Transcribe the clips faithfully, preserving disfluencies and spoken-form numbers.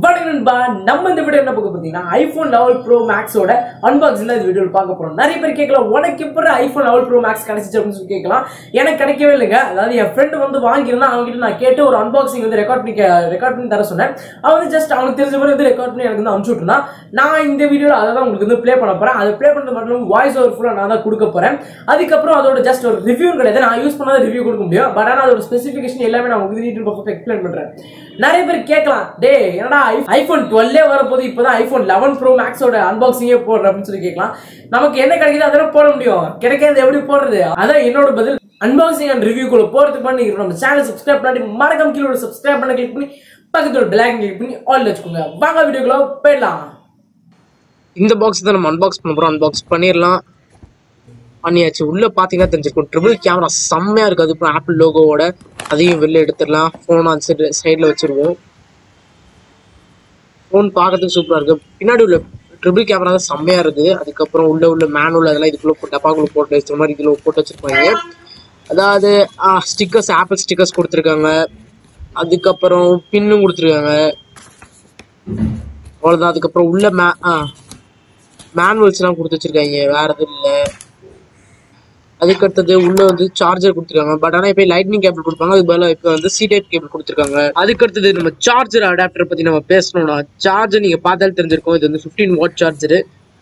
வணக்கம்பா நம்ம இந்த வீடியோ என்ன பார்க்க போறீங்கன்னா ஐபோன் eleven Pro Max ஓட அன்பாக்சிங் தான் இந்த வீடியோல பார்க்க போறோம். நிறைய பேர் கேட்கலாம் உனக்கு எப்படி ஐபோன் eleven Pro Max கிடைச்சிச்சு அப்படின்னு சொல்லி கேட்கலாம். எனக்கு கிடைக்கவே இல்லைங்க. அதாவது என் ஃப்ரெண்ட் வந்து வாங்கியிருந்தா அவங்க கிட்ட நான் கேட்டு ஒரு அன்பாக்சிங் வந்து ரெக்கார்ட் பண்ணி ரெக்கார்ட் பண்ணி தர சொன்னேன். அவன் வந்து ஜஸ்ட் அவனுக்கு தெரிஞ்ச மாதிரி வந்து ரெக்கார்ட் பண்ணி எனக்கு வந்து அனுப்பிச்சு விட்டுனா நான் இந்த வீடியோல அதை தான் உங்களுக்கு வந்து ப்ளே பண்ண போறேன். அதை ப்ளே பண்ணது மட்டும் வாய்ஸ் ஓவர் ஃபுல்லா நான் தான் கொடுக்க போறேன். அதுக்கப்புறம் அதோட ஜஸ்ட் ஒரு ரிவ்யூ கிடையாது, நான் யூஸ் பண்ணாத ரிவ்யூ கொடுக்க முடியும். பட் ஆனால் அதோட ஸ்பெசிஃபிகேஷன் எல்லாமே நான் உங்களுக்கு நீட் பர்ஃபெக்ட் எக்ஸ்பிளைன் பண்றேன். நிறைய பேர் கேட்கலாம், டே என்னடா ஐபோன் டுவெல் வரப்போது இப்பதான் ஐபோன் eleven Pro Max ஓட அன்பாக்சிங்கே போடுற அப்படின்னு சொல்லி கேட்கலாம். நமக்கு என்ன கிடைக்குது அதெல்லாம் போட முடியும், கிடைக்காது எப்படி போடுறது? அதான் என்னோட பதில். அன்பாக்சிங் அண்ட் ரிவ்யூக்குள்ள போறதுக்கு பண்ணி நம்ம சேனல் சப்ஸ்கிரைப் பண்ணி மறக்காம கீழே சப்ஸ்கிரைப் பண்ண கிளிக் பண்ணி பக்கத்துல பெல் ஐகான் கிளிக் பண்ணி ஆல் வச்சுக்கோங்க. வாங்க வீடியோக்குள்ள போயிடலாம். இந்த பாக்ஸ் தான் நம்ம அன்பாக்ஸ் பண்ண போறோம். அன்பாக்ஸ் பண்ணிடலாம். பண்ணியாச்சு. உள்ள பாத்தீங்கன்னா தெரிஞ்சிருக்கும் ட்ரிபிள் கேமரா செம்மையா இருக்கு. அது ஆப்பிள் லோகோவோட அதையும் வெளில எடுத்துடலாம். ஃபோன் அந்த சைடு சைடில் வச்சிருவோம். ஃபோன் பார்க்கறதுக்கு சூப்பராக இருக்கு. பின்னாடி உள்ள ட்ரிபிள் கேமரா தான் செம்மையா இருக்குது. அதுக்கப்புறம் உள்ள உள்ள மேனுவல் அதெல்லாம் இதுக்குள்ள டப்பாக்குள்ள போட்டு வச்சுற மாதிரி இதுல போட்டு வச்சிருப்பாங்க. அதாவது ஸ்டிக்கர்ஸ் ஆப்பிள் ஸ்டிக்கர்ஸ் கொடுத்துருக்காங்க. அதுக்கப்புறம் பின்னும் கொடுத்துருக்காங்க. அவ்வளோதான். அதுக்கப்புறம் உள்ள மே மேனுவல்ஸ் எல்லாம் கொடுத்து வச்சிருக்காங்க. வேற எதுவும் இல்லை. அதுக்கடுத்தது உள்ள வந்து சார்ஜர் கொடுத்துருக்காங்க. பட் ஆனால் இப்போ லைட்னிங் கேபிள் கொடுப்பாங்க. அது பதிலாக இப்போ வந்து சி டைப் கேபிள் கொடுத்துருக்காங்க. அதுக்கடுத்தது நம்ம சார்ஜர் அடாப்டர் பற்றி நம்ம பேசணும்னா, சார்ஜர் நீங்கள் பார்த்தாலும் தெரிஞ்சிருக்கும். இது வந்து ஃபிஃப்டீன் வாட் சார்ஜரு.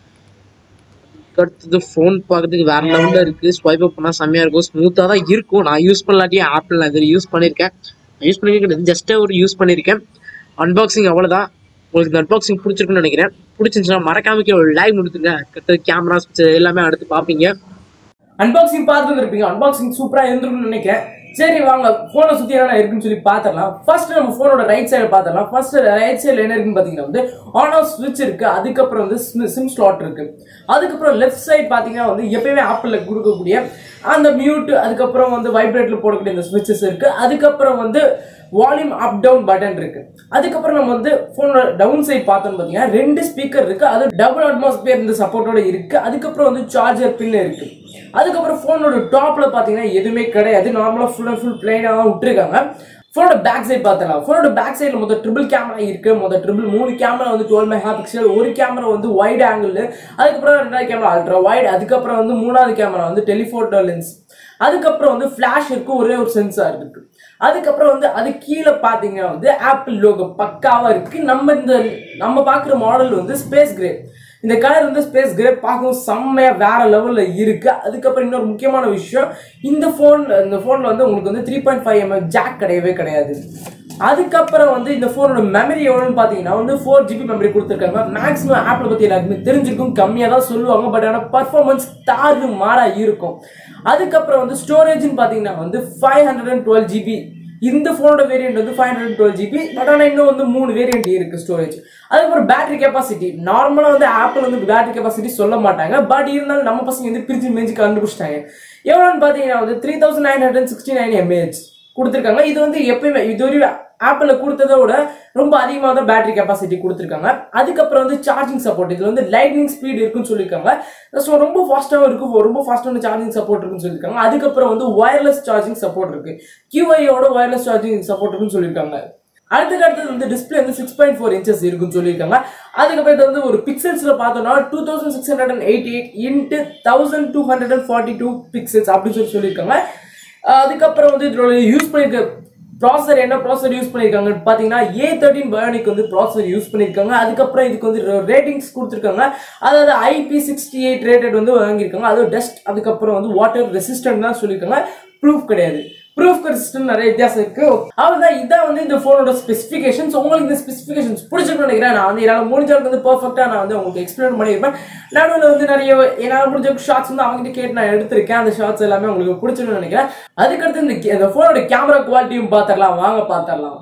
அடுத்தது ஃபோன் பார்க்கறதுக்கு வேற லெவலில் இருக்குது. ஸ்வைப் அப் பண்ணால் செம்மையாக இருக்கும். ஸ்மூத்தாக தான் இருக்கும். நான் யூஸ் பண்ணலாட்டியும் ஆப்பிள் நான் இதில் யூஸ் பண்ணியிருக்கேன். யூஸ் பண்ணியிருக்கேன் ஜஸ்ட்டாக ஒரு யூஸ் பண்ணியிருக்கேன். அன்பாக்சிங் அவ்வளோதான். உங்களுக்கு இந்த அன்பாக்சிங் பிடிச்சிருக்குன்னு நினைக்கிறேன். பிடிச்சிருந்துச்சுன்னா மறக்காம ஒரு லைவ் கொடுத்துருங்க. அடுத்தது கேமராஸ் எல்லாமே அடுத்து பார்ப்பீங்க. அன்பாக்சிங் பார்த்து இருப்பீங்க. அன்பாக்சிங் சூப்பரா இருந்திருக்கும்னு நினைக்கிறேன். சரி வாங்க போனை சுத்தி என்ன இருக்குன்னு சொல்லி பாத்திரலாம். ஃபர்ஸ்ட் நம்ம போனோட ரைட் சைடு பாத்திரலாம். ஃபர்ஸ்ட் ரைட் சைடுல என்ன இருக்குன்னு பாத்தீங்கன்னா வந்து ஆன் ஆஃப் ஸ்விட்ச் இருக்கு. அதுக்கப்புறம் வந்து சிம் ஸ்லாட் இருக்கு. அதுக்கப்புறம் லெஃப்ட் சைடு பாத்தீங்கன்னா வந்து எப்பயுமே ஆப்பிள்ல கொடுக்கக்கூடிய அந்த மியூட், அதுக்கப்புறம் வந்து வைப்ரேட்ல போடக்கூடிய இந்த ஸ்விட்சஸ் இருக்கு. அதுக்கப்புறம் வந்து வால்யூம் அப் டவுன் பட்டன் இருக்கு. அதுக்கப்புறம் நம்ம வந்து போனோட டவுன் சைட் பார்த்தோம்னு பாத்தீங்கன்னா ரெண்டு ஸ்பீக்கர் இருக்கு. அது டபுள் அட்மாஸ்பியர் இந்த சப்போர்ட்டோட இருக்கு. அதுக்கப்புறம் வந்து சார்ஜர் பின் இருக்கு. அதுக்கப்புறம் போனோட டாப்ல பாத்தீங்கன்னா எதுவுமே கிடையாது. நார்மலா ஃபுல் அண்ட் ஃபுல் பிளைனா விட்டுருக்காங்க. போனோட பேக் சைட் பார்த்தலாம். போனோட பேக் சைட்ல மொத்தம் ட்ரிபிள் கேமரா இருக்கு. மொத்தம் ட்ரிபிள் மூணு கேமரா வந்து டுவெல் மெகா பிக்சல், ஒரு கேமரா வந்து வைட் ஆங்கிள், அதுக்கப்புறம் ரெண்டாவது கேமரா அல்ட்ரா வைட், அதுக்கப்புறம் வந்து மூணாவது கேமரா வந்து டெலிஃபோட்டோ லென்ஸ், அதுக்கப்புறம் வந்து ஃபிளாஷ் இருக்கு, ஒரே ஒரு சென்சார் இருக்கு. அதுக்கப்புறம் வந்து அது கீழே பாத்தீங்கன்னா வந்து ஆப்பிள் லோகோ பக்காவா இருக்கு. நம்ம இந்த நம்ம பாக்குற மாடல் வந்து ஸ்பேஸ் கிரே. இந்த கலர் வந்து ஸ்பேஸ் கிரே பார்க்கவும் செம்மையா வேற லெவல்ல இருக்கு. அதுக்கப்புறம் இன்னொரு முக்கியமான விஷயம், இந்த போன் இந்த போன்ல வந்து உங்களுக்கு வந்து three point five mm jack கிடையவே கிடையாது. அதுக்கப்புறம் வந்து இந்த போனோட மெமரி எவ்வளோன்னு பாத்தீங்கன்னா வந்து ஃபோர் ஜிபி மெமரி கொடுத்துருக்காங்க. மேக்ஸிமம் ஆப்பிள் பத்தி எல்லாருக்குமே தெரிஞ்சிருக்கும், கம்மியா தான் சொல்லுவாங்க. பட் ஆனால் பர்ஃபார்மன்ஸ் தாறு மாறா இருக்கும். அதுக்கப்புறம் வந்து ஸ்டோரேஜ்னு பாத்தீங்கன்னா வந்து five hundred and twelve GB. இந்த போனோட வேரியன்ட் வந்து five hundred twelve GB. But ஆனால் இன்னும் வந்து மூணு வேரியன்ட் இருக்கு ஸ்டோரேஜ். அதுக்கப்புறம் பேட்டரி கெப்பாசிட்டி நார்மலா வந்து ஆப்பிள் வந்து பேட்டரி கெப்பாசிட்டி சொல்ல மாட்டாங்க. பட் இருந்தாலும் நம்ம பசங்க வந்து பிரிச்சு மேய்ச்சி கண்டுபிடிச்சிட்டாங்க. எவ்வளோன்னு பாத்தீங்கன்னா வந்து three thousand nine hundred sixty nine mAh கொடுத்துருக்காங்க. இது வந்து எப்பயுமே இது ஆப்பிள் கொடுத்ததை விட ரொம்ப அதிகமாக தான் பேட்டரி கெப்பாசிட்டி கொடுத்துருக்காங்க. அதுக்கப்புறம் வந்து சார்ஜிங் சப்போர்ட், இதுல வந்து லைட்னிங் ஸ்பீட் இருக்குன்னு சொல்லியிருக்காங்க. ஸோ ரொம்ப ஃபாஸ்ட்டாகவும் இருக்கும், ரொம்ப ஃபாஸ்டான சார்ஜிங் சப்போர்ட் இருக்குன்னு சொல்லியிருக்காங்க. அதுக்கப்புறம் வந்து வயர்லெஸ் சார்ஜிங் சப்போர்ட் இருக்கு. கியூஐயோட வயர்லெஸ் சார்ஜிங் சப்போர்ட் இருக்குன்னு சொல்லியிருக்காங்க. அடுத்துக்கு அடுத்தது வந்து டிஸ்பிளே வந்து சிக்ஸ் பாயிண்ட் ஃபோர் இன்ச்சஸ் இருக்குன்னு சொல்லியிருக்காங்க. அதுக்கப்புறம் இது வந்து ஒரு பிக்சல்ஸ்ல பார்த்தோம்னா two thousand six hundred and eighty eight into thousand two hundred and forty two pixels அப்படின்னு சொல்லி சொல்லியிருக்காங்க. அதுக்கப்புறம் வந்து இதோட யூஸ் பண்ணியிருக்க ப்ராசர் என்ன ப்ராசர் யூஸ் பண்ணியிருக்காங்க பார்த்தீங்கன்னா ஏ தேர்ட்டின் பயோனிக் வந்து ப்ராசர் யூஸ் பண்ணியிருக்காங்க. அதுக்கப்புறம் இதுக்கு வந்து ரேட்டிங்ஸ் கொடுத்துருக்காங்க. அதாவது ஐபி சிக்ஸ்டி எயிட் ரேட்டட் வந்து வாங்கியிருக்காங்க. அது டஸ்ட் அதுக்கப்புறம் வந்து வாட்டர் ரெசிஸ்டன்ட் தான் சொல்லியிருக்காங்க. ப்ரூஃப் கிடையாது. ப்ரூஃப் ரெசிஸ்டன்ட் நிறைய வித்தியாசம் இருக்கு. அவ்வளோதான். இதான் வந்து இந்த ஃபோனோட ஸ்பெசிஃபிகேஷன்ஸ். உங்களுக்கு இந்த ஸ்பெசிஃபிகேஷன்ஸ் பிடிச்சிருக்குன்னு நினைக்கிறேன். நான் வந்து என்னால் முடிஞ்சவங்க வந்து பர்ஃபெக்டாக நான் வந்து உங்களுக்கு எக்ஸ்பிளைன் பண்ணியிருப்பேன். நடுவில் வந்து நிறைய என்னால் முடிஞ்ச ஷார்ட்ஸ் வந்து அவங்ககிட்ட கேட்டு நான் எடுத்திருக்கேன். அந்த ஷார்ட்ஸ் எல்லாமே உங்களுக்கு பிடிச்சிருக்குன்னு நினைக்கிறேன். அதுக்கடுத்து இந்த இந்த ஃபோனோட கேமரா குவாலிட்டியும் பார்த்துடலாம். வாங்க பார்த்துடலாம்.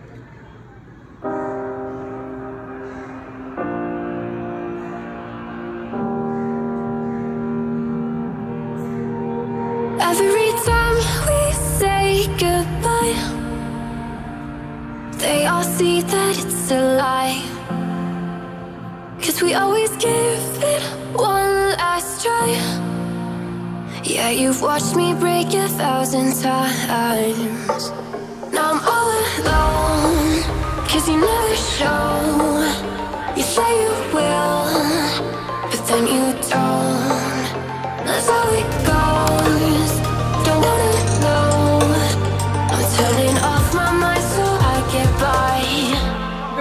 Every time we say goodbye, they all see that it's a lie. 'Cause we always give it one last try. Yeah, you've watched me break a thousand times. Now I'm all alone, 'cause you never show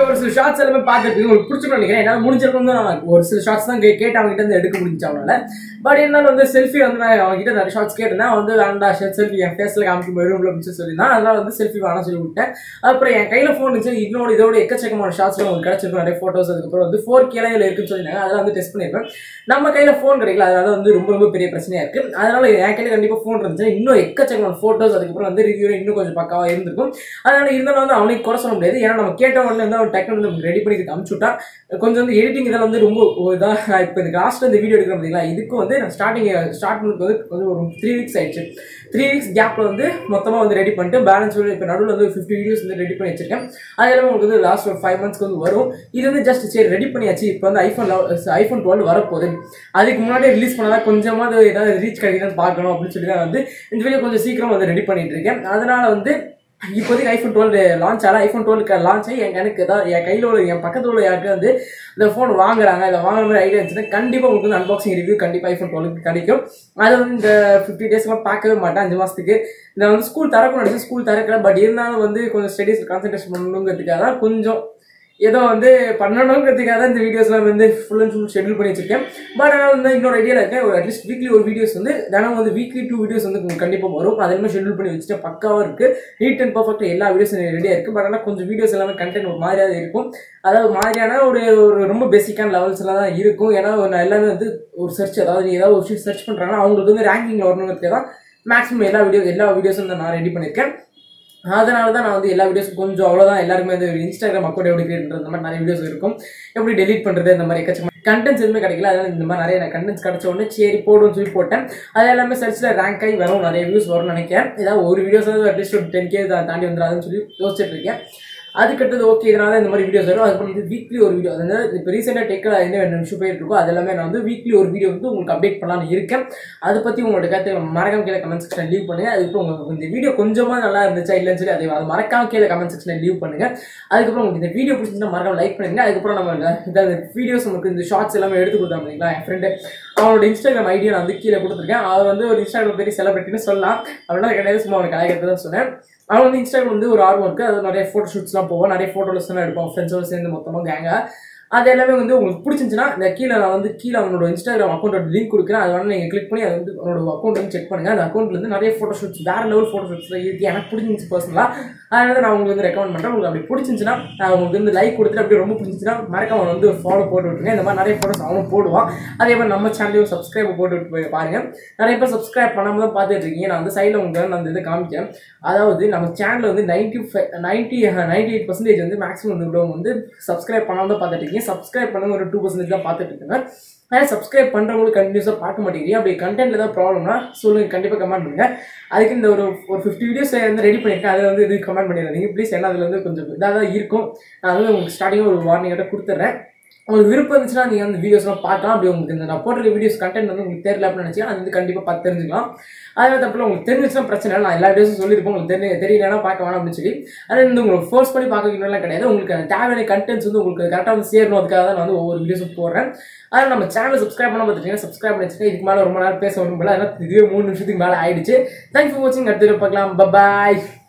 ஒரு சில shorts எல்லாமே பார்த்துருப்பீங்க, உங்களுக்கு பிடிச்சிருக்கும் நினைக்கிறேன். என்னால் முடிஞ்சிருக்கும் தான் நான் ஒரு சில ஷார்ட்ஸ் தான் கேட்டு அவங்க கிட்ட இருந்து எடுக்க முடிஞ்சு அவனால. பட் இருந்தாலும் வந்து செல்ஃபி வந்து நான் அவங்க கிட்ட நிறைய ஷார்ட்ஸ் கேட்டிருந்தேன். வந்து வேண்டா செல்ஃபி என் ஃபேஸில் காமிக்கும் ரூமில் அப்படின்னு சொல்லியிருந்தான். அதனால வந்து செல்ஃபி வேணாம் சொல்லி விட்டேன். அப்புறம் என் கையில் ஃபோன் இருந்துச்சு, இன்னொரு இதோட எக்கச்சக்கமான ஷார்ட்ஸ்லாம் உங்களுக்கு கிடச்சிருக்கும், நிறைய ஃபோட்டோஸ். அதுக்கப்புறம் வந்து ஃபோர் கேலையில் இருக்குன்னு சொல்லியிருந்தாங்க, அதெல்லாம் வந்து டெஸ்ட் பண்ணியிருப்பேன். நம்ம கையில் ஃபோன் கிடைக்கல, அதனால வந்து ரொம்ப ரொம்ப பெரிய பிரச்சனையாக இருக்குது. அதனால என் கையில் கண்டிப்பாக ஃபோன் இருந்துச்சு, இன்னும் எக்கச்சக்கமான ஃபோட்டோஸ் அதுக்கப்புறம் வந்து ரிவ்யூ இன்னும் கொஞ்சம் பக்காவாக இருந்திருக்கும். அதனால இருந்தாலும் வந்து அவனுக்கு குறை சொல்ல முடியாது. ஏன்னா நம்ம கேட்ட உடனே வந்து அவன் டக்குனு வந்து ரெடி பண்ணி அனுப்பிச்சுட்டா. கொஞ்சம் வந்து எடிட்டிங் இதெல்லாம் வந்து ரொம்ப இதாக இப்போ இந்த லாஸ்ட்டில் இந்த வீடியோ எடுக்கிற பார்த்தீங்களா, இதுக்கும் வந்து நான் ஸ்டார்டிங் ஸ்டார்ட் பண்ணுறது வந்து கொஞ்சம் ஒரு த்ரீ வீக்ஸ் ஆயிடுச்சு. த்ரீ வீக்ஸ் கேப்பில் வந்து மொத்தமாக வந்து ரெடி பண்ணிட்டு பேலன்ஸ் வந்து இப்போ நடுவில் வந்து ஃபிஃப்டி வீடியோஸ் வந்து ரெடி பண்ணி வச்சிருக்கேன். அது எல்லாமே உங்களுக்கு வந்து லாஸ்ட் ஒரு ஃபைவ் மந்த்ஸ்க்கு வந்து வரும். இது வந்து ஜஸ்ட் சரி ரெடி பண்ணியாச்சு. இப்போ வந்து ஐஃபோன் ஐஃபோன் டுவெல் வரப்போகுது. அதுக்கு முன்னாடி ரிலீஸ் பண்ணால் கொஞ்சமாக ஏதாவது ரீச் கிடைக்குதுன்னு பார்க்கணும் அப்படின்னு சொல்லி தான் வந்து இந்த வீடியோ கொஞ்சம் சீக்கிரம் வந்து ரெடி பண்ணிட்டு இருக்கேன். அதனால வந்து இப்போதைக்கு ஐஃபோன் டுவெல் லான்ச் ஆகல. ஐஃபோன் டுவெல் லான்ச் ஆகி என் எனக்கு ஏதாவது என் கையில் உள்ள என் பக்கத்தில் உள்ள யாருக்கு வந்து இந்த ஃபோன் வாங்குறாங்க, இதை வாங்குற மாதிரி ஐடியா இருந்துச்சுன்னா கண்டிப்பாக உங்களுக்கு வந்து அன்பாக்சிங் ரிவ்யூ கண்டிப்பாக ஐஃபோன் டுவெல்க்கு கிடைக்கும். அது வந்து இந்த ஃபிஃப்டி டேஸ்லாம் பார்க்கவே மாட்டேன். அஞ்சு மாதத்துக்கு நான் வந்து ஸ்கூல் திறக்கணும் நினச்சி ஸ்கூல் திறக்கல. பட் இருந்தாலும் வந்து கொஞ்சம் ஸ்டடீஸ் கான்சன்ட்ரேஷன் பண்ணணுங்கிறதுக்காக தான் கொஞ்சம் ஏதோ வந்து பண்ணணுங்கிறதுக்காக தான் இந்த வீடியோஸ்லாம் வந்து ஃபுல் அண்ட் ஃபுல் ஷெட்யூல் பண்ணி வச்சிருக்கேன். பட் ஆனால் வந்து இன்னொரு ஐடியாவில் இருக்கேன், ஒரு அட்லீஸ்ட் வீக்லி ஒரு வீடியோஸ் வந்து தினம் வந்து வீக்லி டூ வீடியோஸ் வந்து உங்களுக்கு கண்டிப்பாக வரும். அதெல்லாமே ஷெட்யூல் பண்ணி வச்சுட்டு பக்காவாக இருக்குது, நீட் அண்ட் பர்ஃபெக்ட் எல்லா வீடியோஸும் ரெடியாக இருக்குது. பட் ஆனால் கொஞ்சம் வீடியோஸ் எல்லாமே கண்டென்ட் ஒரு மாதிரியாக இருக்கும். அதாவது மாதிரியான ஒரு ஒரு ரொம்ப பேசிக்கான லெவல்ஸ் எல்லாம் தான் இருக்கும். ஏன்னா நான் எல்லாமே வந்து ஒரு சர்ச், அதாவது ஏதாவது ஒரு விஷயம் சர்ச் பண்ணுறாங்கன்னா அவங்களுக்கு வந்து ரேங்கிங்கில் வரணுங்கிறதுக்கு தான் மேக்ஸிமம் எல்லா வீடியோ எல்லா வீடியோஸும் வந்து நான் ரெடி பண்ணியிருக்கேன். அதனால தான் நான் வந்து எல்லா வீடியோஸும் கொஞ்சம் அவ்வளோதான் எல்லாருமே வந்து இன்ஸ்டாகிராம் அக்கௌண்ட் எப்படி கிரியேட் பண்ணுறது இந்த மாதிரி நிறைய வீடியோஸ் இருக்கும், எப்படி டெலிட் பண்ணுறது இந்த மாதிரி எக்கச்சக்கமாக கண்டென்ட்ஸ் எதுவுமே கிடைக்கல. அதனால இந்த மாதிரி நிறைய கண்டென்ட்ஸ் கிடைச்ச உடனே சரி போடுன்னு சொல்லி போட்டேன். அது எல்லாமே சர்ச்சில் ரேங்க் ஆகி வரும், நிறைய வியூஸ் வரும்னு நினைக்கிறேன். ஏதாவது ஒரு வீடியோஸ் வந்து அட்லீஸ்ட் ஒரு டென் கே தாண்டி வந்துடாதுன்னு சொல்லி யோசிச்சுட்டு இருக்கேன். அதுக்கடுத்தது ஓகே இதனால இந்த மாதிரி வீடியோஸ் வரும். அதுக்கப்புறம் வந்து வீக்லி ஒரு வீடியோ, அதாவது இப்போ ரீசெண்டாக டெக்கில் என்ன ரெண்டு நிமிஷம் போயிட்டு இருக்கோ அது எல்லாமே நான் வந்து வீக்லி ஒரு வீடியோ வந்து உங்களுக்கு அப்டேட் பண்ணலான்னு இருக்கேன். அதை பற்றி உங்களோட கருத்து மறக்காம கீழே கமெண்ட் செக்ஷன் லீவ் பண்ணுங்கள். அதுக்கப்புறம் உங்களுக்கு இந்த வீடியோ கொஞ்சமாக நல்லா இருந்துச்சா இல்லைன்னு சொல்லி அதை அது மறக்காம கீழே கமெண்ட் செக்ஷனில் லீவ் பண்ணுங்கள். அதுக்கப்புறம் உங்களுக்கு இந்த வீடியோ பிடிச்சிருந்தா மறக்காம லைக் பண்ணுங்க. அதுக்கப்புறம் நம்ம இந்த வீடியோஸ் நமக்கு இந்த ஷார்ட்ஸ் எல்லாமே எடுத்து கொடுத்தோம் இல்லைங்களா, என் ஃப்ரெண்டு அவனோட இன்ஸ்டாகிராம் ஐடியா நான் வந்து கீழே கொடுத்துருக்கேன். அவர் வந்து ஒரு இன்ஸ்டாகிராம் பெரிய செலிபிரிட்டின்னு சொல்லலாம், அப்படின்னா கிடையாது, சும்மா அவனுக்கு கலாய்க்கிறது தான் சொன்னேன். அவன் வந்து இன்ஸ்டாகிராம் வந்து ஒரு ஆர்வம் இருக்குது, அது நிறைய ஃபோட்டோ ஷூட்ஸ்லாம் போவோம், நிறைய ஃபோட்டோஸ்லாம் எடுப்போம் ஃப்ரெண்ட்ஸோடு சேர்ந்து மொத்தமாக கேங்காக. அது எல்லாமே வந்து உங்களுக்கு பிடிச்சிருந்துச்சுன்னா இந்த கீழே நான் வந்து கீழே அவனோட இன்ஸ்டாகிராம் அக்கௌண்ட்டோட லிங்க் கொடுக்குறேன். அதை வந்து நீங்கள் கிளிக் பண்ணி அதை வந்து அவனோட அக்கௌண்ட் வந்து செக் பண்ணுங்கள். அந்த அக்கௌண்ட்லேருந்து நிறைய ஃபோட்டோ ஷூட்ஸ் வேறு லெவல் ஃபோட்டோ ஷூட்ஸ்லாம் இருக்குது, எனக்கு பிடிச்சிருந்துச்சு பர்சனலாக. அதனால நான் உங்களுக்கு வந்து ரெக்கமெண்ட் பண்ணுறேன். உங்களுக்கு அப்படி பிடிச்சிருந்துச்சுன்னா நான் உங்களுக்கு வந்து லைக் கொடுத்துட்டு அப்படி ரொம்ப பிடிச்சிச்சுன்னா மறக்காம அவன் வந்து ஒரு ஃபாலோ போட்டு விட்டுருங்க. இந்த மாதிரி நிறைய ஃபோட்டோஸ் அவனும் போடுவான். அதே மாதிரி நம்ம சேனலையும் சப்ஸ்கிரைப் போட்டு விட்டு போய் பாருங்கள். நிறைய பேர் சப்ஸ்கிரைப் பண்ணாமல் தான் பார்த்துட்டு இருக்கீங்க. நான் வந்து சைடில் உங்களுக்கு நான் அந்த இதை காமிச்சேன். அதாவது நம்ம சேனலில் வந்து ninety five ninety ninety eight percentage வந்து மேக்ஸிமம் உள்ளவங்க வந்து சப்ஸ்கிரைப் பண்ணாமல் தான் பார்த்துட்டு இருக்கீங்க. சப்ஸ்கிரைப் பண்ண ஒரு டூ பர்சன்டேஜ் தான் பார்த்துட்டு இருக்காங்க. ஆனால் சப்ஸ்கிரைப் பண்ணுறவங்களுக்கு கண்டினியூஸாக பார்க்க மாட்டேங்கிறீங்க. அப்படி கண்டென்ட் ஏதாவது ப்ராப்ளம்னா சொல்லுங்கள், கண்டிப்பாக கமெண்ட் பண்ணுங்கள். அதுக்கு இந்த ஒரு ஒரு ஃபிஃப்டி வீடியோஸ் வந்து ரெடி பண்ணியிருக்கேன், அதில் வந்து இது கமெண்ட் பண்ணிடுறீங்க ப்ளீஸ். ஏன்னா அதில் வந்து கொஞ்சம் இதாக தான் இருக்கும். நான் வந்து உங்களுக்கு ஸ்டார்டிங்காக ஒரு வார்னிங்கிட்ட கொடுத்துட்றேன். உங்களுக்கு விருப்பம் இருந்துச்சுன்னா நீங்கள் அந்த வீடியோஸ்லாம் பார்க்கலாம். அப்படி உங்களுக்கு இந்த நான் போடுற வீடியோஸ் கண்டென்ட் வந்து உங்களுக்கு தெரியல அப்படின்னு நினச்சிங்கன்னா அது வந்து கண்டிப்பாக பார்த்து தெரிஞ்சுக்கலாம். அதனால தப்பில் உங்களுக்கு தெரிஞ்சிச்சுன்னா பிரச்சனை இல்லை, நான் எல்லா வீடியோஸும் சொல்லியிருப்போம். உங்களுக்கு தெரிய தெரியலன்னா பார்க்க வேணாம் அப்படின்னு சொல்லி அதனால் வந்து உங்களுக்கு ஃபோர்ஸ் பண்ணி பார்க்கணும்லாம் கிடையாது. உங்களுக்கு அந்த தேவையான கண்டென்ட்ஸ் வந்து உங்களுக்கு கரெக்டாக வந்து சேரணும், அதுக்காக தான் நான் வந்து ஒவ்வொரு வீடியோஸும் போடுறேன். அதனால் நம்ம சேனலை சப்ஸ்கிரைப் பண்ண பார்த்துட்டீங்கன்னா சப்ஸ்கிரைப் பண்ணி வச்சுக்கேன். இதுக்கு மேலே ரொம்ப நேரம் பேச வரும் போல, அதனால் இதுவே மூணு நிமிஷத்துக்கு மேலே ஆயிடுச்சு. தேங்க்ஸ் ஃபார் வாட்சிங். அடுத்த பார்க்கலாம். பாய்.